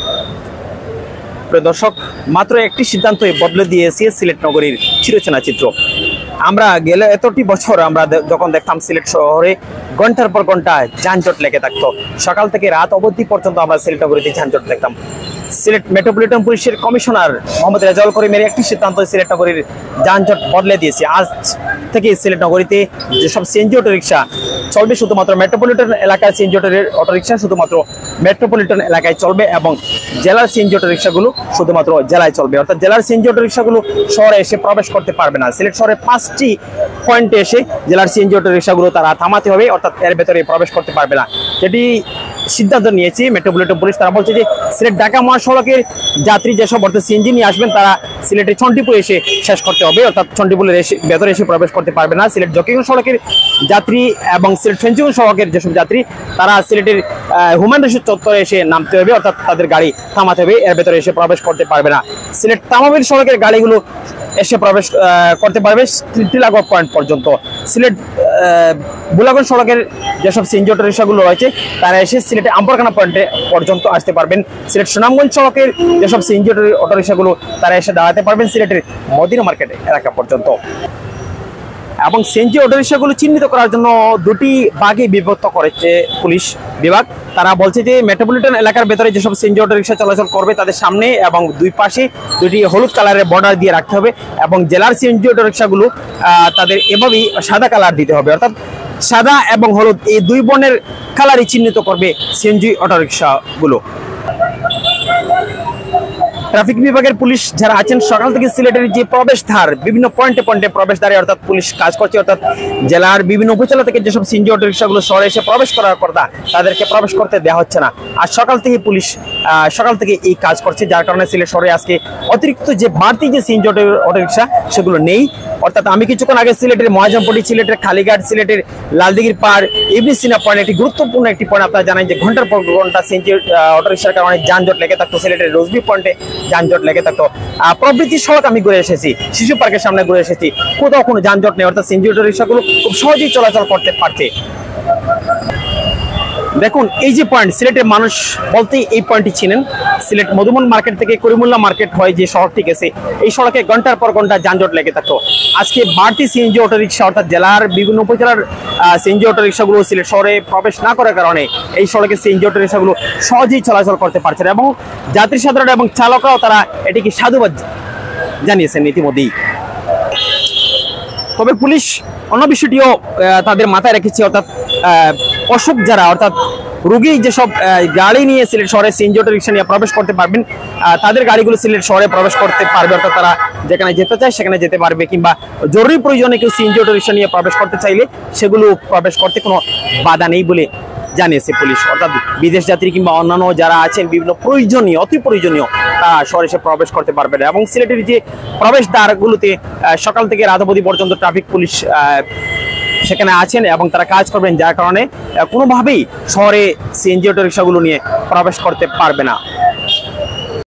দর্শক, মাত্র একটি সিদ্ধান্তই বদলে দিয়েছে সিলেট নগরীর চিরচেনা চিত্র। আমরা গেলে এতটি বছর আমরা যখন দেখতাম সিলেট শহরে ঘন্টার পর ঘন্টা যানজট লেগে থাকতো, সকাল থেকে রাত অবধি পর্যন্ত আমরা সিলেট নগরীতে যানজট দেখতাম। সিলেট মেট্রোপলিটন পুলিশের কমিশনার মোহাম্মদ রেজাউল করিমের একটি সিদ্ধান্ত সিলেট নগরীর যানজট বদলে দিয়েছে। আজ থেকে সিলেট নগরীতে যেসব সিএনজি অটোরিকশা চলবে শুধুমাত্র মেট্রোপলিটন এলাকায়, সিএনজি অটোরিকশা শুধুমাত্র মেট্রোপলিটন এলাকায় চলবে এবং জেলার সিএনজি অটোরিকশাগুলো শুধুমাত্র জেলায় চলবে। অর্থাৎ জেলার সিএনজি অটোরিকশাগুলো শহরে এসে প্রবেশ করতে পারবে না। সিলেট শহরে 5টি পয়েন্টে এসে জেলার সিএনজি অটোরিকশাগুলো তারা থামাতে হবে, অর্থাৎ এর ভেতরে প্রবেশ করতে পারবে না। যেটি সিদ্ধান্ত নিয়েছে মেট্রোপলিটন পুলিশ। তারা বলছে যে সিলেট ঢাকা মহাসড়কের যাত্রী যেসব অর্থাৎ সিএনজি নিয়ে আসবেন তারা সিলেটের চণ্ডীপুর এসে শেষ করতে হবে, অর্থাৎ চণ্ডীপুরের ভেতরে এসে প্রবেশ করতে পারবে না। সিলেট জকিগঞ্জ সড়কের যাত্রী এবং সিলেট ফেঞ্চিগঞ্জ সড়কের যেসব যাত্রী তারা সিলেটের হুমায়ুন রশিদ চত্বরে এসে নামতে হবে, অর্থাৎ তাদের গাড়ি থামাতে হবে, এর ভেতরে এসে প্রবেশ করতে পারবে না। সিলেট তামাবিল সড়কের গাড়িগুলো এসে প্রবেশ করতে পারবে টিলাগড় পয়েন্ট পর্যন্ত। সিলেট বুলাগঞ্জ সড়কের যেসব সিএনজি অটোরিকশাগুলো রয়েছে তারা এসে সিলেটে আম্বরখানা পয়েন্টে পর্যন্ত আসতে পারবেন। সিলেট সুনামগঞ্জ সড়কের যেসব সিএনজি অটোরিকশাগুলো তারা এসে দাঁড়াতে পারবেন সিলেটের মদিনা মার্কেট এলাকা পর্যন্ত। এবং সিএনজি অটোরিকশাগুলো চিহ্নিত করার জন্য দুটি ভাগে বিভক্ত করেছে পুলিশ বিভাগ। তারা বলছে যে মেট্রোপলিটন এলাকার ভেতরে যেসব সিএনজি অটোরিকশা চলাচল করবে তাদের সামনে এবং দুই পাশে দুটি হলুদ কালারের বর্ডার দিয়ে রাখতে হবে এবং জেলার সিএনজি অটোরিকশাগুলো তাদের এভাবেই সাদা কালার দিতে হবে, অর্থাৎ সাদা এবং হলুদ এই দুই বর্ণের কালারই চিহ্নিত করবে সিএনজি অটোরিকশাগুলো। ট্রাফিক বিভাগের পুলিশ যারা আছেন সকাল থেকে সিলেটের যে প্রবেশদ্বার বিভিন্ন পয়েন্টে পয়েন্টে প্রবেশদ্বারে অর্থাৎ পুলিশ কাজ করছে, অর্থাৎ জেলার বিভিন্ন উপজেলা থেকে যেসব সিএনজি অটোরিকশাগুলো শহরে এসে প্রবেশ করার কথা তাদেরকে প্রবেশ করতে দেওয়া হচ্ছে না। আর সকাল থেকে পুলিশ সকাল থেকে এই কাজ করছে, যার কারণে সিলেট শহরে আজকে অতিরিক্ত যে বাড়তি যে সিএনজি অটোরিকশা সেগুলো নেই। অর্থাৎ আমি কিছুক্ষণ আগে সিলেটের মহাজমপট্টি, সিলেটের খালিঘাট, সিলেটের লালদিঘির পাড়, ইবনে সিনা পয়েন্ট একটি গুরুত্বপূর্ণ একটি পয়েন্ট আপনারা জানেন যে ঘন্টার পর ঘন্টা সিএনজি অটোরিকশার কারণে যানজট লেগে থাকতো। সিলেটের রোজবি পয়েন্টে যানজট লেগে থাকতো। প্রবৃত্তি সড়ক আমি ঘুরে এসেছি, শিশু পার্কের সামনে ঘুরে এসেছি, কোথাও কোনো যানজট নেই, অর্থাৎ সিএনজি অটোরিকশাগুলো খুব সহজেই চলাচল করতে পারছে। দেখুন এই যে পয়েন্ট, সিলেটের মানুষ বলতে এই পয়েন্টটি চিনেন। সিলেট মধুবন মার্কেট থেকে করিমুল্লাহ মার্কেট হয় যে সড়কটি গেছে, এই সড়কে ঘন্টার পর ঘন্টা যানজট লেগে থাকতো। আজকে বাড়তি সিএনজি অটোরিকশা অর্থাৎ জেলার বিভিন্ন উপজেলার সিএনজি অটোরিকশাগুলো সিলেট শহরে প্রবেশ না করার কারণে এই সড়কে সিএনজি অটোরিকশাগুলো সহজেই চলাচল করতে পারছে না এবং যাত্রী সাধারণ এবং চালকরাও তারা এটিকে সাধুবাদ জানিয়েছেন ইতিমধ্যেই। তবে পুলিশ অন্য বিষয়টিও তাদের মাথায় রেখেছে, অর্থাৎ অসুখ যারা অর্থাৎ রোগী যেসব গাড়ি নিয়ে সিলেট শহরে সিএনজি অটোরিকশা নিয়ে প্রবেশ করতে পারবেন তাদের গাড়িগুলো সিলেট শহরে প্রবেশ করতে পারবে, অর্থাৎ তারা যেখানে যেতে চায় সেখানে যেতে পারবে, কিংবা জরুরি প্রয়োজনে কেউ সিএনজি অটোরিকশা নিয়ে প্রবেশ করতে চাইলে সেগুলো প্রবেশ করতে কোনো বাধা নেই বলে জানিয়েছে পুলিশ। অর্থাৎ বিদেশ যাত্রী কিংবা অন্যান্য যারা আছেন বিভিন্ন প্রয়োজনীয় অতি প্রয়োজনীয় তারা শহরে এসে প্রবেশ করতে পারবে না। এবং সিলেটের যে প্রবেশদ্বারগুলোতে সকাল থেকে রাত অবধি পর্যন্ত ট্রাফিক পুলিশ সেখানে আছেন এবং তারা কাজ করবেন, যার কারণে কোনোভাবেই শহরে সিএনজি অটোরিকশাগুলো নিয়ে প্রবেশ করতে পারবে না।